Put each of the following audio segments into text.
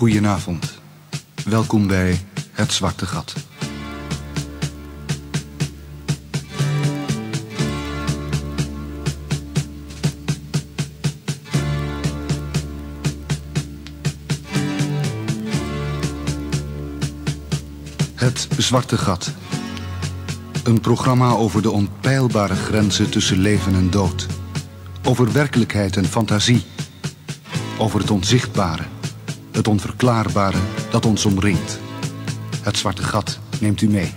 Goedenavond. Welkom bij Het Zwarte Gat. Het Zwarte Gat. Een programma over de onpeilbare grenzen tussen leven en dood. Over werkelijkheid en fantasie. Over het onzichtbare, het onverklaarbare dat ons omringt. Het Zwarte Gat neemt u mee.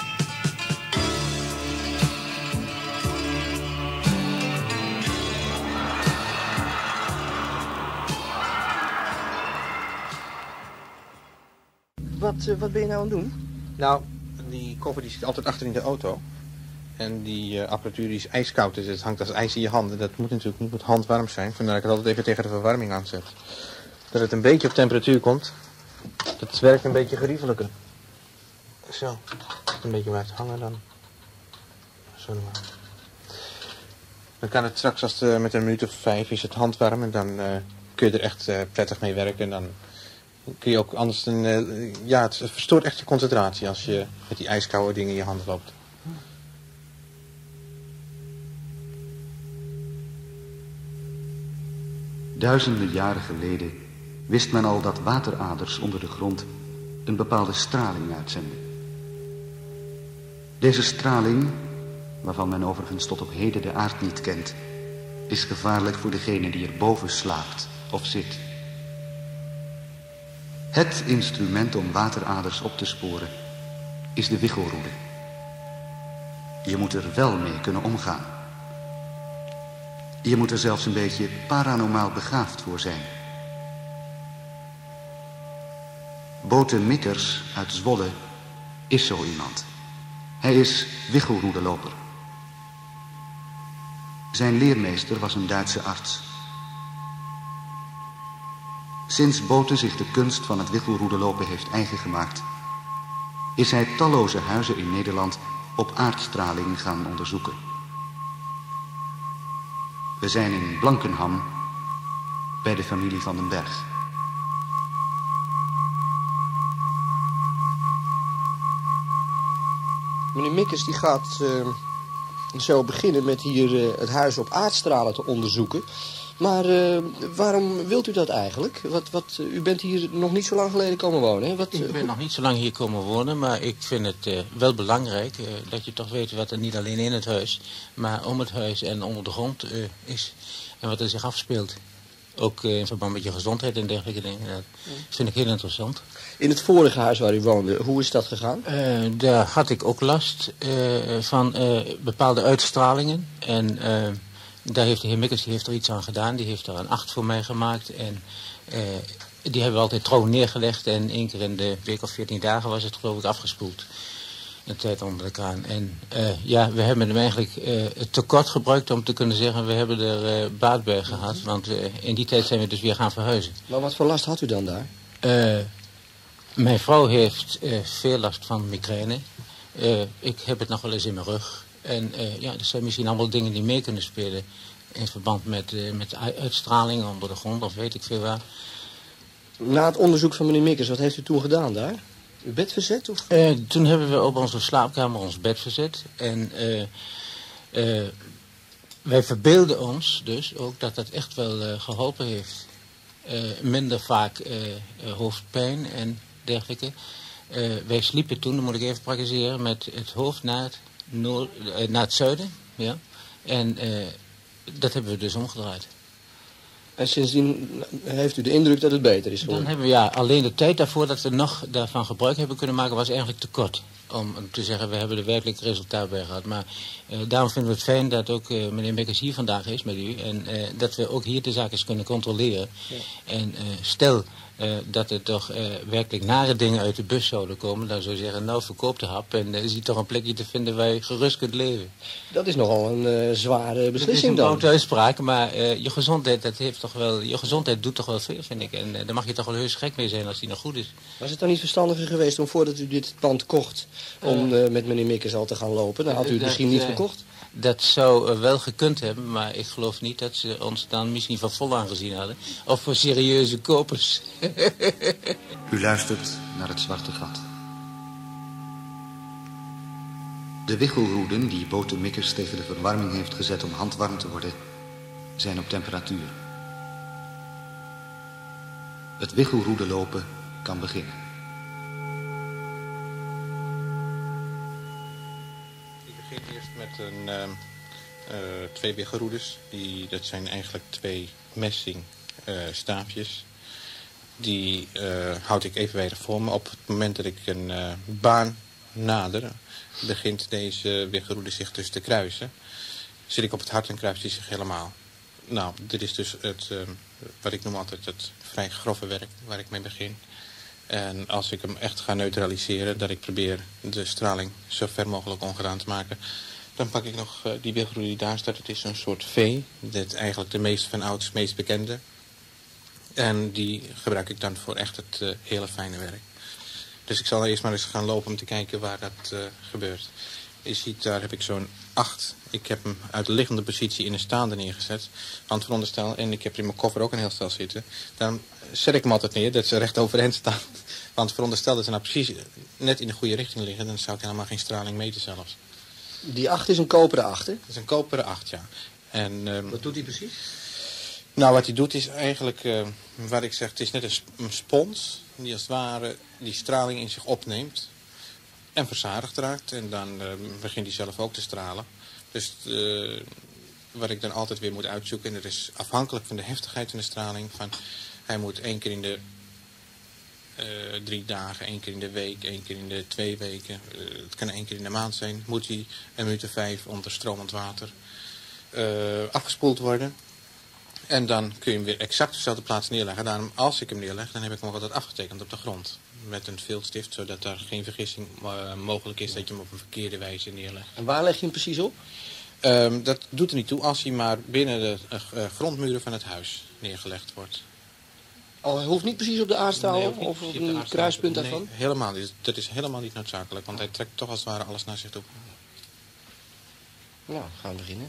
Wat ben je nou aan het doen? Nou, die koffer die zit altijd achter in de auto. En die apparatuur die is ijskoud, dus het hangt als ijs in je handen. Dat moet natuurlijk niet, moet handwarm zijn. Vandaar dat ik het altijd even tegen de verwarming aanzet. Dat het een beetje op temperatuur komt. Dat werkt een beetje geriefelijker. Zo, als het een beetje blijft hangen dan. Zo maar. Dan kan het straks, als het met een minuut of 5 is het handwarm. En dan kun je er echt prettig mee werken. En dan kun je ook anders het verstoort echt je concentratie als je met die ijskoude dingen in je hand loopt. Duizenden jaren geleden wist men al dat wateraders onder de grond een bepaalde straling uitzenden. Deze straling, waarvan men overigens tot op heden de aard niet kent, is gevaarlijk voor degene die erboven slaapt of zit. Het instrument om wateraders op te sporen is de wichelroede. Je moet er wel mee kunnen omgaan. Je moet er zelfs een beetje paranormaal begaafd voor zijn. Bote Mikkers uit Zwolle is zo iemand. Hij is wichelroedeloper. Zijn leermeester was een Duitse arts. Sinds Bote zich de kunst van het wichelroedelopen heeft eigen gemaakt, is hij talloze huizen in Nederland op aardstraling gaan onderzoeken. We zijn in Blankenham bij de familie van den Berg. Meneer Mikkers die gaat zo beginnen met hier het huis op aardstralen te onderzoeken. Maar waarom wilt u dat eigenlijk? U bent hier nog niet zo lang geleden komen wonen, hè? Ik ben nog niet zo lang hier komen wonen, maar ik vind het wel belangrijk dat je toch weet wat er niet alleen in het huis, maar om het huis en onder de grond is en wat er zich afspeelt. Ook in verband met je gezondheid en dergelijke dingen. Dat vind ik heel interessant. In het vorige huis waar u woonde, hoe is dat gegaan? Daar had ik ook last van bepaalde uitstralingen. En daar heeft de heer Mikkers er iets aan gedaan. Die heeft er een 8 voor mij gemaakt. En die hebben we altijd trouw neergelegd. En 1 keer in de week of 14 dagen was het geloof ik afgespoeld. Een tijd onder de kraan. En we hebben hem eigenlijk te kort gebruikt om te kunnen zeggen, we hebben er baat bij gehad. Want in die tijd zijn we dus weer gaan verhuizen. Maar wat voor last had u dan daar? Mijn vrouw heeft veel last van migraine. Ik heb het nog wel eens in mijn rug. En er zijn misschien allemaal dingen die mee kunnen spelen in verband met de uitstraling onder de grond of weet ik veel waar. Na het onderzoek van meneer Mikkers, wat heeft u toen gedaan daar? Uw bed verzet? Of? Toen hebben we op onze slaapkamer ons bed verzet. En wij verbeelden ons dus ook dat dat echt wel geholpen heeft. Minder vaak hoofdpijn en dergelijke. Wij sliepen toen, dan moet ik even praktiseren, met het hoofd naar het zuiden. Ja? En dat hebben we dus omgedraaid. En sindsdien heeft u de indruk dat het beter is geworden? Dan hebben we alleen de tijd daarvoor dat we nog daarvan gebruik hebben kunnen maken was eigenlijk te kort. Om te zeggen, we hebben er werkelijk resultaat bij gehad. Maar daarom vinden we het fijn dat ook meneer Mikkers hier vandaag is met u. En dat we ook hier de zaak eens kunnen controleren. Ja. En stel dat er toch werkelijk nare dingen uit de bus zouden komen. Dan zou je zeggen, nou verkoop de hap en zie toch een plekje te vinden waar je gerust kunt leven. Dat is nogal een zware beslissing dan. Dat is een grote uitspraak, maar je gezondheid doet toch wel veel, vind ik. En daar mag je toch wel heus gek mee zijn als die nog goed is. Was het dan niet verstandiger geweest om voordat u dit pand kocht, om met meneer Mikkers al te gaan lopen? Dan had u het misschien niet verkocht. Dat zou wel gekund hebben, maar ik geloof niet dat ze ons dan misschien van vol aangezien hadden. Of voor serieuze kopers. U luistert naar Het Zwarte Gat. De wichelroeden die Bote Mikkers tegen de verwarming heeft gezet om handwarm te worden, zijn op temperatuur. Het wichelroede lopen kan beginnen. Ik begin eerst met twee wichelroedes. Dat zijn eigenlijk twee messing staafjes. Die houd ik evenwijdig voor me. Op het moment dat ik een baan nader, begint deze wichelroede zich dus te kruisen. Zit ik op het hart en kruist hij zich helemaal. Nou, dit is dus wat ik noem altijd het vrij grove werk waar ik mee begin. En als ik hem echt ga neutraliseren, dat ik probeer de straling zo ver mogelijk ongedaan te maken, dan pak ik nog die wichelroede die daar staat. Het is een soort V, dit eigenlijk de meest van ouds meest bekende. En die gebruik ik dan voor echt het hele fijne werk. Dus ik zal eerst maar eens gaan lopen om te kijken waar dat gebeurt. Je ziet, daar heb ik zo'n 8. Ik heb hem uit de liggende positie in een staande neergezet. Want veronderstel, en ik heb er in mijn koffer ook een heel stel zitten. Dan zet ik hem altijd neer, dat ze recht overeind staan. Want veronderstel dat ze nou precies net in de goede richting liggen, dan zou ik helemaal geen straling meten zelfs. Die 8 is een koperen 8, hè? Dat is een koperen 8, ja. En, Wat doet hij precies? nou, wat hij doet is eigenlijk, wat ik zeg, het is net een spons die als het ware die straling in zich opneemt en verzadigd raakt. En dan begint hij zelf ook te stralen. Dus wat ik dan altijd weer moet uitzoeken, en dat is afhankelijk van de heftigheid van de straling, van hij moet 1 keer in de 3 dagen, 1 keer in de week, 1 keer in de 2 weken, het kan 1 keer in de maand zijn, moet hij 1 minuut of 5 onder stromend water afgespoeld worden. En dan kun je hem weer exact op dezelfde plaats neerleggen. Daarom, als ik hem neerleg, dan heb ik hem ook altijd afgetekend op de grond. Met een viltstift, zodat daar geen vergissing mogelijk is dat je hem op een verkeerde wijze neerlegt. En waar leg je hem precies op? Dat doet er niet toe als hij maar binnen de grondmuren van het huis neergelegd wordt. Oh, hij hoeft niet precies op de aardstraal Nee, hoeft niet of precies op op de een aardstraal. kruispunt Nee, daarvan? helemaal niet. Dat is helemaal niet noodzakelijk, want hij trekt toch als het ware alles naar zich toe. Nou, gaan we beginnen.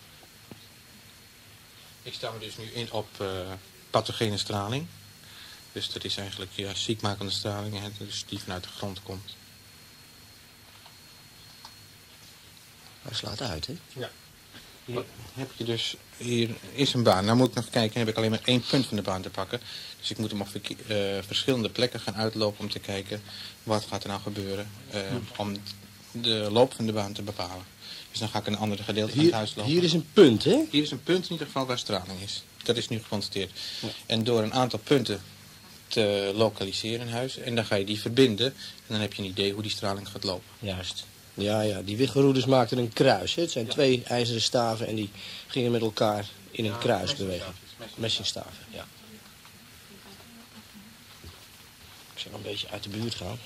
Ik sta me dus nu in op pathogene straling. Dus dat is eigenlijk ziekmakende straling, hè, dus die vanuit de grond komt. Hij slaat uit, hè? Ja. Hier heb je dus, hier is een baan. Nou moet ik nog kijken, dan heb ik alleen maar 1 punt van de baan te pakken. Dus ik moet hem op verschillende plekken gaan uitlopen om te kijken wat gaat er nou gebeuren. Om de loop van de baan te bepalen. Dus dan ga ik een ander gedeelte van het huis lopen. Hier is een punt, hè? Hier is een punt in ieder geval waar straling is. Dat is nu geconstateerd. Ja. En door een aantal punten te lokaliseren in huis, en dan ga je die verbinden, en dan heb je een idee hoe die straling gaat lopen. Juist. Ja, die wichelroeders maakten een kruis, hè? Het zijn 2 ijzeren staven en die gingen met elkaar in een kruis bewegen. Messingstaven, ja. Ik zal een beetje uit de buurt gaan.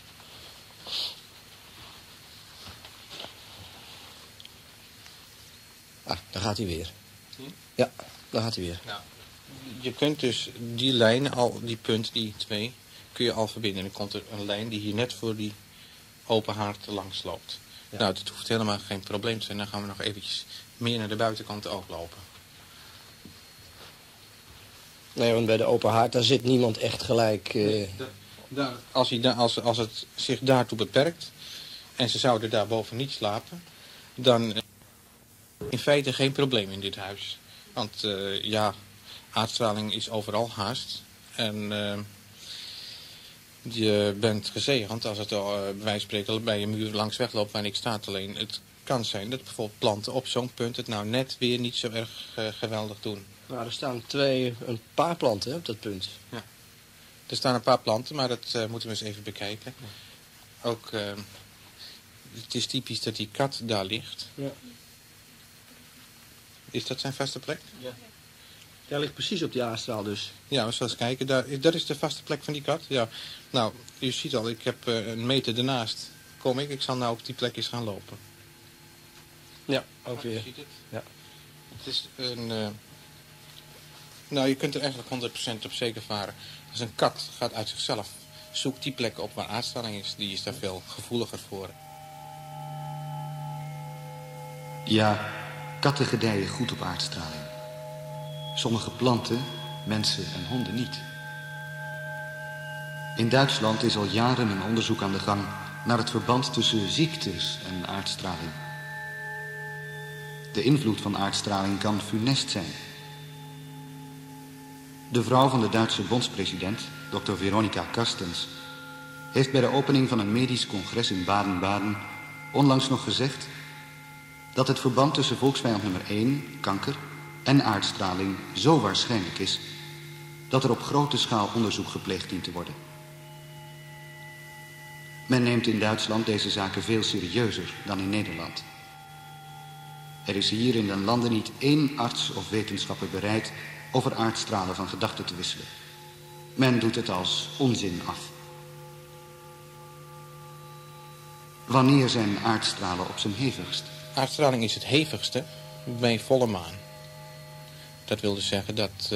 Ah, daar gaat hij weer. Ja, daar gaat hij weer. Nou, je kunt dus die lijn, al die punt, die 2, kun je al verbinden. En dan komt er een lijn die hier net voor die open haard langs loopt. Ja. Nou, dat hoeft helemaal geen probleem te zijn. Dan gaan we nog eventjes meer naar de buitenkant ook lopen. Nee, want bij de open haard, daar zit niemand echt gelijk... Als het zich daartoe beperkt en ze zouden daarboven niet slapen, dan in feite geen probleem in dit huis. Want aardstraling is overal haast. En je bent gezegend als het bij wijze van spreken bij een muur langs wegloopt waar niks staat. Alleen het kan zijn dat bijvoorbeeld planten op zo'n punt het nou net weer niet zo erg geweldig doen. Nou, er staan een paar planten, hè, op dat punt. Ja. Er staan een paar planten, maar dat moeten we eens even bekijken. Ook, het is typisch dat die kat daar ligt. Ja. Is dat zijn vaste plek? Ja. Hij ligt precies op die aardstraal dus. Ja, we zullen eens kijken. Dat is de vaste plek van die kat. Ja. Nou, u ziet al, ik heb een meter ernaast. Kom ik. Ik zal nou op die plek eens gaan lopen. Ja, ook weer. Je ziet het? Ja. Het is een... nou, je kunt er eigenlijk 100% op zeker varen. Als een kat gaat uit zichzelf, zoekt die plek op waar aardstraling is. Die is daar veel gevoeliger voor. Ja, katten gedijen goed op aardstraling. Sommige planten, mensen en honden niet. In Duitsland is al jaren een onderzoek aan de gang naar het verband tussen ziektes en aardstraling. De invloed van aardstraling kan funest zijn. De vrouw van de Duitse bondspresident, Dr. Veronica Carstens, heeft bij de opening van een medisch congres in Baden-Baden onlangs nog gezegd dat het verband tussen volksvijand nummer 1, kanker, en aardstraling zo waarschijnlijk is dat er op grote schaal onderzoek gepleegd dient te worden. Men neemt in Duitsland deze zaken veel serieuzer dan in Nederland. Er is hier in de landen niet één arts of wetenschapper bereid over aardstralen van gedachten te wisselen. Men doet het als onzin af. Wanneer zijn aardstralen op zijn hevigst? Aardstraling is het hevigste bij volle maan. Dat wil dus zeggen dat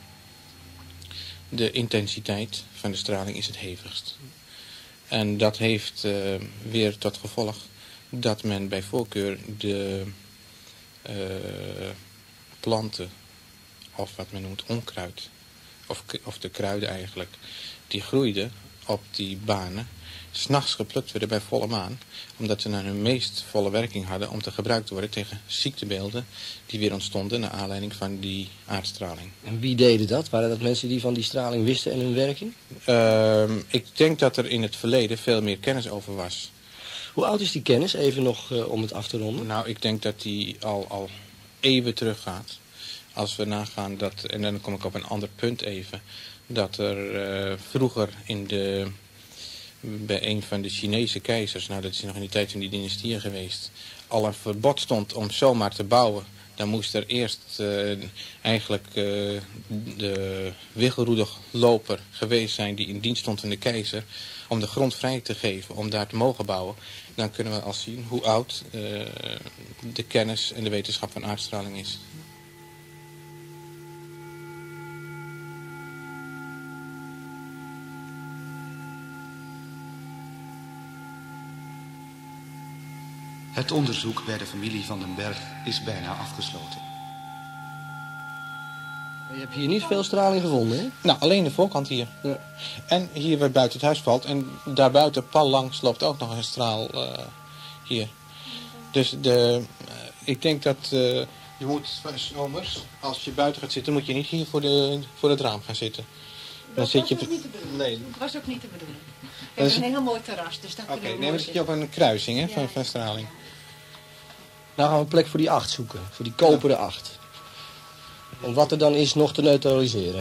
de intensiteit van de straling is het hevigst. En dat heeft weer tot gevolg dat men bij voorkeur de planten, of wat men noemt onkruid, of de kruiden eigenlijk, die groeiden op die banen, 's nachts geplukt werden bij volle maan, omdat ze naar hun meest volle werking hadden om te gebruikt worden tegen ziektebeelden die weer ontstonden naar aanleiding van die aardstraling. En wie deden dat? Waren dat mensen die van die straling wisten en hun werking? Ik denk dat er in het verleden veel meer kennis over was. Hoe oud is die kennis? Even nog om het af te ronden. Nou, ik denk dat die al eeuwen teruggaat. Als we nagaan dat, en dan kom ik op een ander punt even, dat er vroeger bij een van de Chinese keizers, nou dat is nog in die tijd van die dynastieën geweest, al een verbod stond om zomaar te bouwen. Dan moest er eerst eigenlijk de wiggelroederloper geweest zijn die in dienst stond van de keizer, om de grond vrij te geven om daar te mogen bouwen. Dan kunnen we al zien hoe oud de kennis en de wetenschap van aardstraling is. Het onderzoek bij de familie Van den Berg is bijna afgesloten. Je hebt hier niet veel straling gevonden, hè? Nou, alleen de voorkant hier. Ja. En hier waar buiten het huis valt. En daarbuiten pal langs loopt ook nog een straal hier. Dus ik denk dat je moet zomers, als je buiten gaat zitten, moet je niet hier voor het raam gaan zitten. Dat Dan was zit je ook niet de bedoeling. Nee. Dat was ook niet de bedoeling. We Dat hebben is- een heel mooi terras, dus dat Oké, kunnen we nee, mooi dan zit je op een kruising hè, van straling. Nou gaan we een plek voor die 8 zoeken. Voor die koperen 8. Om wat er dan is nog te neutraliseren.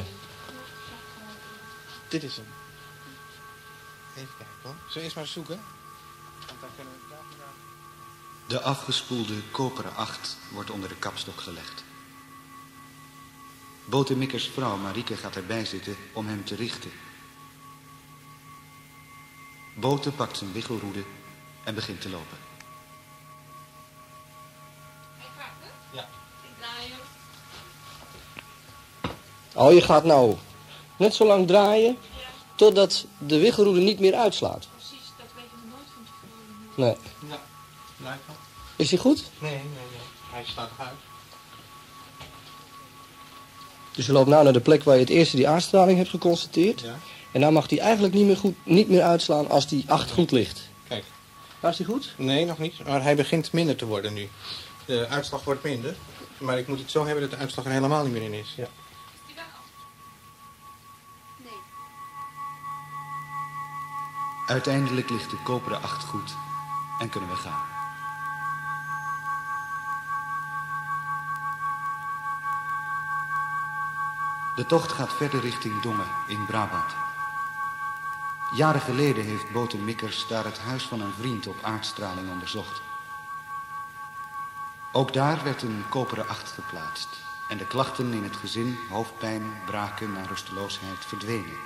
Dit is hem. Even kijken hoor. Zullen we eerst maar zoeken? Want dan kunnen we daar vandaan. De afgespoelde koperen 8 wordt onder de kapstok gelegd. Botemikkers vrouw Marieke gaat erbij zitten om hem te richten. Bote pakt zijn wiggelroede en begint te lopen. Ja. Oh, je gaat nou net zo lang draaien totdat de wiggelroede niet meer uitslaat. Precies, dat weten we nooit van tevoren. Nee. Ja. Blijf maar. Is die goed? Nee. Hij staat uit. Dus je loopt nou naar de plek waar je het eerste die aardstraling hebt geconstateerd. Ja. En nou mag die eigenlijk niet meer uitslaan als die 8 goed ligt. Kijk. Nou, is die goed? Nee, nog niet. Maar hij begint minder te worden nu. De uitslag wordt minder. Maar ik moet het zo hebben dat de uitslag er helemaal niet meer in is. Ja. Nee. Uiteindelijk ligt de koperen 8 goed en kunnen we gaan. De tocht gaat verder richting Dongen in Brabant. Jaren geleden heeft Bote Mikkers daar het huis van een vriend op aardstraling onderzocht. Ook daar werd een koperen 8 geplaatst en de klachten in het gezin, hoofdpijn, braken en rusteloosheid verdwenen.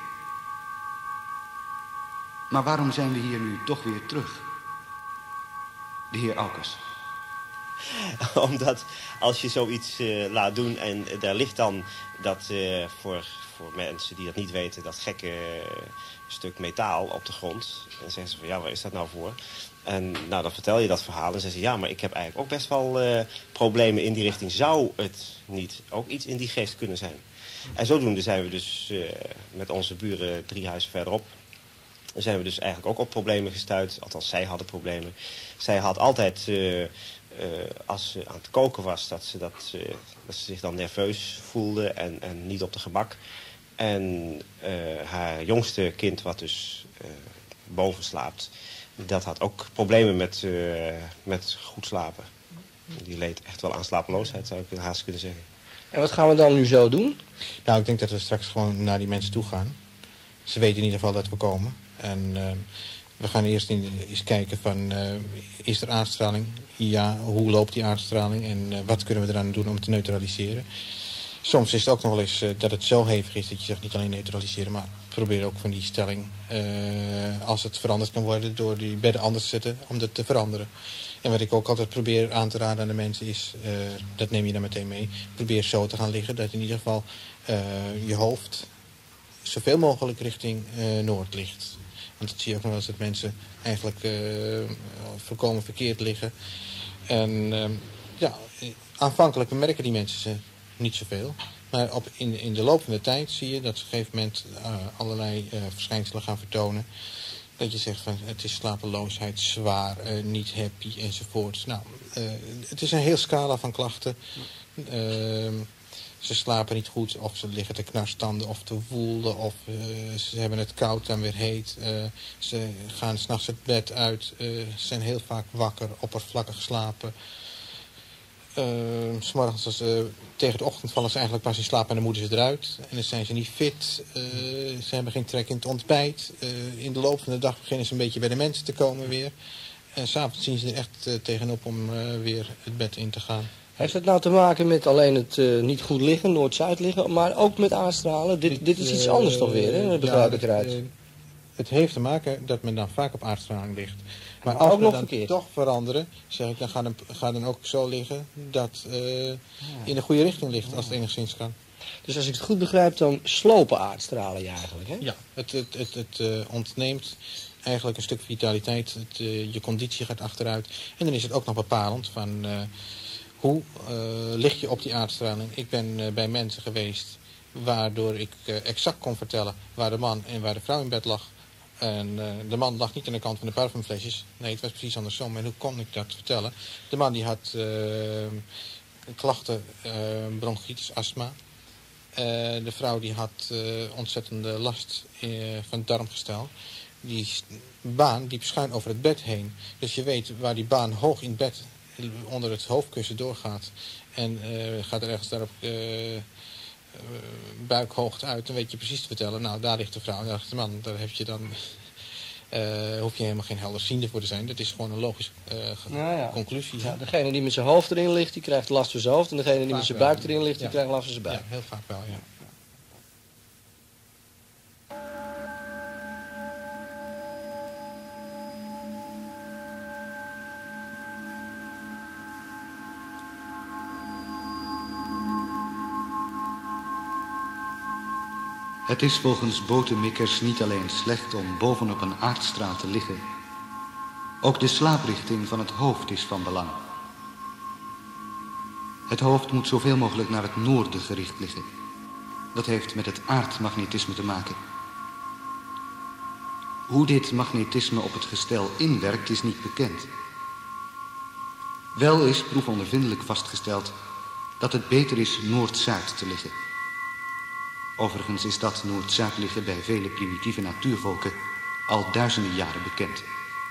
Maar waarom zijn we hier nu toch weer terug? De heer Aukes. Omdat als je zoiets laat doen en daar ligt dan dat voor mensen die dat niet weten, dat gekke stuk metaal op de grond. Dan zeggen ze van ja, waar is dat nou voor? En nou, dan vertel je dat verhaal en zeggen ze ja, maar ik heb eigenlijk ook best wel problemen in die richting. Zou het niet ook iets in die geest kunnen zijn? En zodoende zijn we dus met onze buren 3 huizen verderop. Dan zijn we dus eigenlijk ook op problemen gestuurd. Althans, zij hadden problemen. Zij had altijd, als ze aan het koken was, dat ze zich dan nerveus voelde en niet op de gemak. En haar jongste kind, wat dus boven slaapt, dat had ook problemen met goed slapen. Die leed echt wel aan slapeloosheid, zou ik haast kunnen zeggen. En wat gaan we dan nu zo doen? Nou, ik denk dat we straks gewoon naar die mensen toe gaan. Ze weten in ieder geval dat we komen. En we gaan eerst eens kijken van, is er aanstraling? Ja, hoe loopt die aanstraling? En wat kunnen we eraan doen om het te neutraliseren? Soms is het ook nog wel eens dat het zo hevig is dat je zegt niet alleen neutraliseren, maar probeer ook van die stelling, als het veranderd kan worden, door die bedden anders te zetten, om dat te veranderen. En wat ik ook altijd probeer aan te raden aan de mensen is, dat neem je dan meteen mee, probeer zo te gaan liggen dat in ieder geval je hoofd zoveel mogelijk richting noord ligt. Want dat zie je ook nog wel eens dat mensen eigenlijk volkomen verkeerd liggen. En ja, aanvankelijk merken die mensen ze niet zoveel. Maar in de loop van de tijd zie je dat ze op een gegeven moment allerlei verschijnselen gaan vertonen. Dat je zegt van het is slapeloosheid, zwaar, niet happy enzovoort. Nou, het is een heel scala van klachten. Ze slapen niet goed, of ze liggen te knarstanden of te woelen, of ze hebben het koud dan weer heet. Ze gaan 's nachts het bed uit, zijn heel vaak wakker, oppervlakkig slapen. 's morgens tegen de ochtend vallen ze eigenlijk pas in slaap en dan moeten ze eruit. En dan zijn ze niet fit, ze hebben geen trek in het ontbijt. In de loop van de dag beginnen ze een beetje bij de mensen te komen weer. En 's avonds zien ze er echt tegenop om weer het bed in te gaan. Heeft het nou te maken met alleen het niet goed liggen, noord-zuid liggen, maar ook met aanstralen? Dit is iets anders toch weer, hè? Begrijp ik eruit. Het heeft te maken dat men dan vaak op aardstraling ligt. Maar Maar als ook we nog dan verkeerd. toch veranderen, zeg ik, dan ga dan ook zo liggen dat in de goede richting ligt, als het enigszins kan. Dus als ik het goed begrijp, dan slopen aardstralen je eigenlijk, hè? Ja, het ontneemt eigenlijk een stuk vitaliteit, je conditie gaat achteruit. En dan is het ook nog bepalend van hoe lig je op die aardstraling. Ik ben bij mensen geweest waardoor ik exact kon vertellen waar de man en waar de vrouw in bed lag. En de man lag niet aan de kant van de parfumflesjes. Nee, het was precies andersom. En hoe kon ik dat vertellen? De man die had klachten, bronchitis, astma. De vrouw die had ontzettende last van het darmgestel. Die baan liep schuin over het bed heen. Dus je weet waar die baan hoog in het bed onder het hoofdkussen doorgaat. En gaat er ergens daarop buikhoogte uit. Dan weet je precies te vertellen. Nou, daar ligt de vrouw, daar ligt de man. Daar heb je dan, hoef je helemaal geen helderziende voor te zijn. Dat is gewoon een logische conclusie. Ja, degene die met zijn hoofd erin ligt, die krijgt last van zijn hoofd. En degene die met zijn buik erin ligt, die krijgt last van zijn buik. Ja, heel vaak wel, ja. Het is volgens Bothemikkers niet alleen slecht om bovenop een aardstraal te liggen. Ook de slaaprichting van het hoofd is van belang. Het hoofd moet zoveel mogelijk naar het noorden gericht liggen. Dat heeft met het aardmagnetisme te maken. Hoe dit magnetisme op het gestel inwerkt is niet bekend. Wel is proefondervindelijk vastgesteld dat het beter is noord-zuid te liggen. Overigens is dat noord-zuid liggen bij vele primitieve natuurvolken al duizenden jaren bekend.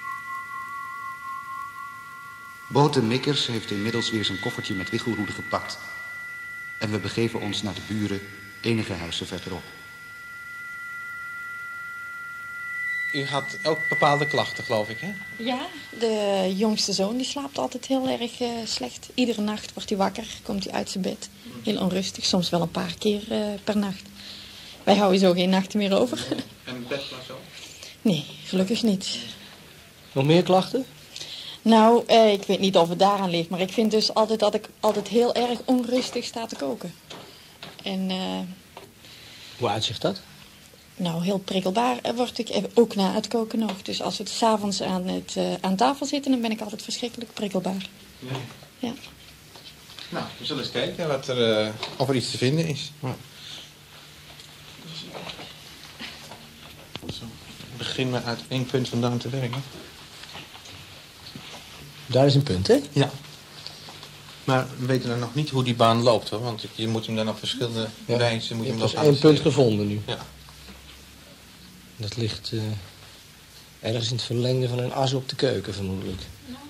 Bothemikkers heeft inmiddels weer zijn koffertje met wichelroede gepakt. En we begeven ons naar de buren enige huizen verderop. U had ook bepaalde klachten, geloof ik, hè? Ja, de jongste zoon die slaapt altijd heel erg slecht. Iedere nacht wordt hij wakker, komt hij uit zijn bed. Heel onrustig, soms wel een paar keer per nacht. Wij houden zo geen nachten meer over. En bedplaats ook? Nee, gelukkig niet. Nog meer klachten? Nou, ik weet niet of het daaraan ligt, maar ik vind dus altijd dat ik altijd heel erg onrustig sta te koken. En, Hoe uitzicht dat? nou, heel prikkelbaar word ik ook na het koken nog. Dus als we 's avonds aan tafel zitten, dan ben ik altijd verschrikkelijk prikkelbaar. Ja. Ja. Nou, we zullen eens kijken of er iets te vinden is. Ja. Zo. Begin maar uit 1 punt vandaan te werken. Daar is een punt, hè? Ja. Maar we weten dan nog niet hoe die baan loopt, hoor. Want je moet hem dan op verschillende wijzen... Je hebt dus 1 punt gevonden nu. Ja. Dat ligt ergens in het verlengde van een as op de keuken, vermoedelijk.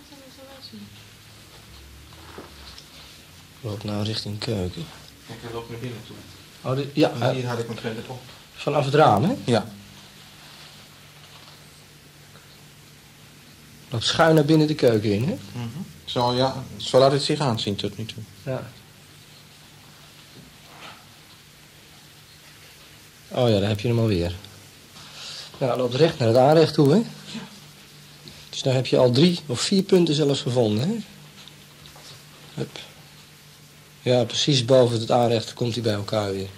Loopt nou richting keuken. Kijk, hij loopt naar binnen toe. Oh, ja, Hier had ik hem verder op. vanaf het raam, hè? Ja. Loopt schuin naar binnen de keuken in, hè? Zo, ja. Zo laat het zich aanzien tot nu toe. Ja. Oh ja, daar heb je hem alweer. Nou, loopt recht naar het aanrecht toe, hè? Dus daar heb je al 3 of 4 punten zelfs gevonden, hè? Hup. Ja, precies boven het aanrecht komt hij bij elkaar weer.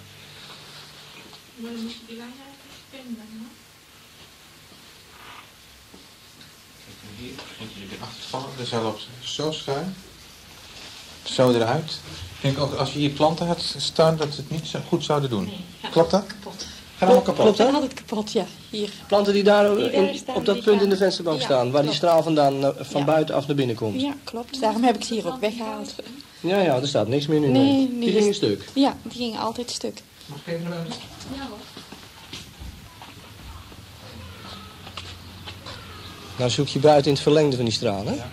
Hier begint hij weer achter te vallen. Dus hij loopt zo schuin. Zo eruit. Ik denk ook als je hier planten had staan dat ze het niet zo goed zouden doen. Nee, ja. Klopt dat? Kapot. Gaan allemaal kapot. Klopt Ze dat? gaan altijd kapot, ja. Hier. Planten die daar, staan, op dat die punt gaan- in de vensterbank Ja, staan, waar die klopt. straal vandaan van Ja. buitenaf naar binnen komt. Ja, klopt. Daarom heb ik ze hier ook weggehaald. Ja, er staat niks meer nu. Nee, Die nee. gingen stuk. Ja, die gingen altijd stuk. Mag ik even naar buiten? Nou zoek je buiten in het verlengde van die straal, hè?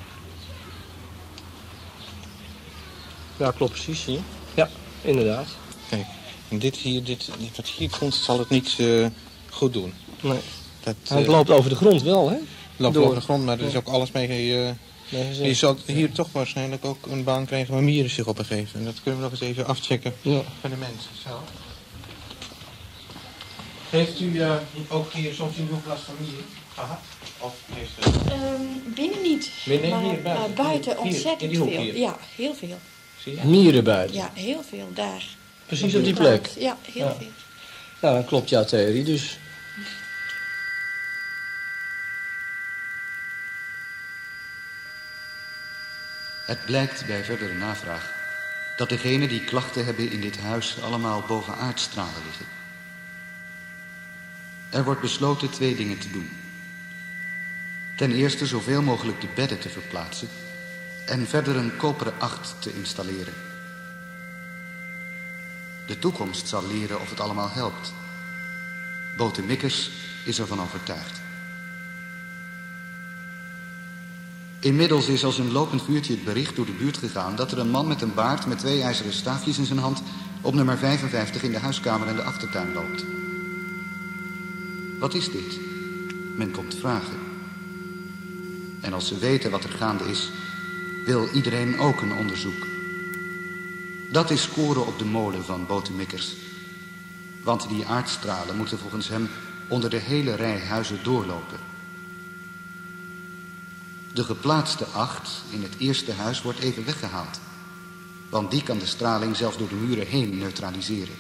Ja, klopt precies. Zie je? Ja, inderdaad. Kijk, en wat hier komt zal het niet goed doen. Nee. Dat, Het loopt over de grond wel, hè? loopt door. over de grond, maar er is ook alles mee je zal hier toch waarschijnlijk ook een baan krijgen waar mieren zich op begeven. En dat kunnen we nog eens even afchecken Ja. van de mensen zelf. Heeft u ook hier soms in uw last van mieren gehad? Of heeft Binnen niet. Binnen? Maar, Hier, buiten. buiten Hier, ontzettend in die hoek veel. hier. Ja, heel veel. zie je? Mieren buiten. Ja, heel veel. Daar. Precies op die plek. Ja, heel Ja. veel. Nou, dan klopt jouw theorie dus. Het blijkt bij verdere navraag dat degenen die klachten hebben in dit huis allemaal boven aardstralen liggen. Er wordt besloten 2 dingen te doen. Ten eerste zoveel mogelijk de bedden te verplaatsen en verder een koperen acht te installeren. De toekomst zal leren of het allemaal helpt. Bote Mikkers is ervan overtuigd. Inmiddels is als een lopend vuurtje het bericht door de buurt gegaan dat er een man met een baard met 2 ijzeren staafjes in zijn hand op nummer 55 in de huiskamer en de achtertuin loopt. Wat is dit? Men komt vragen. En als ze weten wat er gaande is, wil iedereen ook een onderzoek. Dat is scoren op de molen van Bote Mikkers. Want die aardstralen moeten volgens hem onder de hele rij huizen doorlopen. De geplaatste acht in het eerste huis wordt even weggehaald. Want die kan de straling zelfs door de muren heen neutraliseren.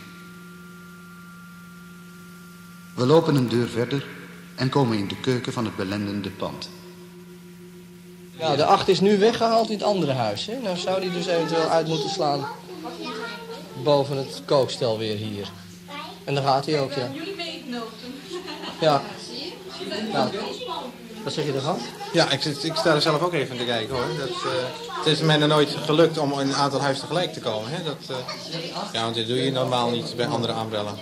We lopen een deur verder en komen in de keuken van het belendende pand. Ja, de 8 is nu weggehaald in het andere huis, hè? Nou zou die dus eventueel uit moeten slaan boven het kookstel weer hier. En dan gaat hij ook, ja. Ja. Nou, wat zeg je ervan? Ja, ik sta er zelf ook even te kijken hoor. Het is mij nog nooit gelukt om in een aantal huizen tegelijk te komen. Hè? Ja, want dit doe je normaal niet bij andere aanbellen.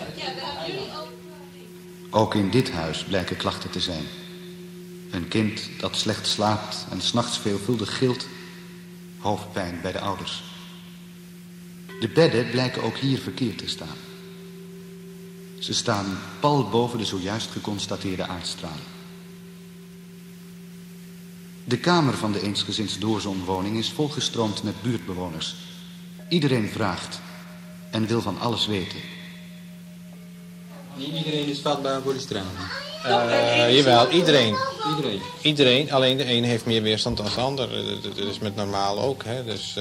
Ook in dit huis blijken klachten te zijn. Een kind dat slecht slaapt en 's nachts veelvuldig gilt. Hoofdpijn bij de ouders. De bedden blijken ook hier verkeerd te staan. Ze staan pal boven de zojuist geconstateerde aardstralen. De kamer van de eensgezins doorzonwoning is volgestroomd met buurtbewoners. Iedereen vraagt en wil van alles weten. Niet iedereen is vatbaar voor de stralen. Jawel, iedereen. Iedereen, alleen de ene heeft meer weerstand dan de ander. Dat is met normaal ook. Hè. Dus,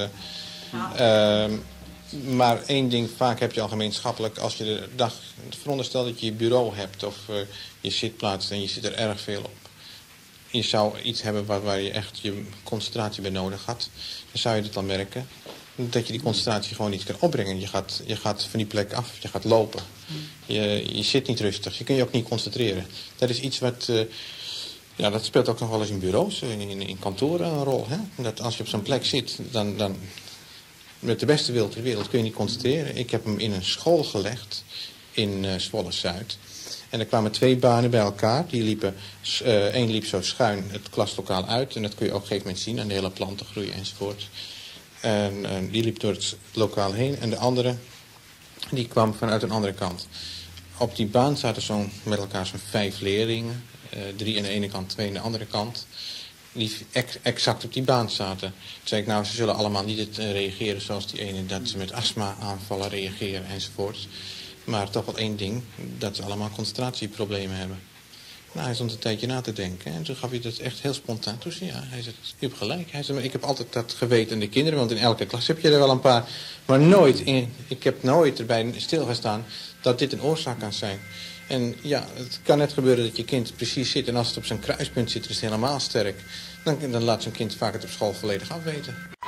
maar één ding, vaak heb je al gemeenschappelijk... als je de dag, veronderstel dat je je bureau hebt of je zitplaats... en je zit er erg veel op. Je zou iets hebben waar je echt je concentratie bij nodig had. Dan zou je het dan merken dat je die concentratie gewoon niet kan opbrengen. Je gaat van die plek af, je gaat lopen. Je zit niet rustig, je kunt je ook niet concentreren. Dat is iets wat... dat speelt ook nog wel eens in bureaus, in kantoren een rol. Hè? Dat als je op zo'n plek zit, dan met de beste wil ter wereld kun je niet concentreren. Ik heb hem in een school gelegd in Zwolle-Zuid. En er kwamen 2 banen bij elkaar. Die liepen, één liep zo schuin het klaslokaal uit. En dat kun je ook op een gegeven moment zien aan de hele plantengroei enzovoort. En die liep door het lokaal heen. En de andere, die kwam vanuit een andere kant. Op die baan zaten met elkaar zo'n 5 leerlingen. 3 aan de ene kant, 2 aan de andere kant. Die exact op die baan zaten. Toen zei ik, nou, ze zullen allemaal niet reageren zoals die ene... dat ze met astma-aanvallen reageren enzovoort. Maar toch wel één ding, dat ze allemaal concentratieproblemen hebben. Nou, hij stond een tijdje na te denken. En toen gaf hij dat echt heel spontaan toe. Ja, hij zei, u hebt gelijk. Hij zei, maar ik heb altijd dat geweten aan de kinderen. Want in elke klas heb je er wel een paar. Maar ik heb nooit erbij stilgestaan dat dit een oorzaak kan zijn. En ja, het kan net gebeuren dat je kind precies zit. En als het op zijn kruispunt zit, is het helemaal sterk. Dan laat zo'n kind vaak het op school volledig afweten.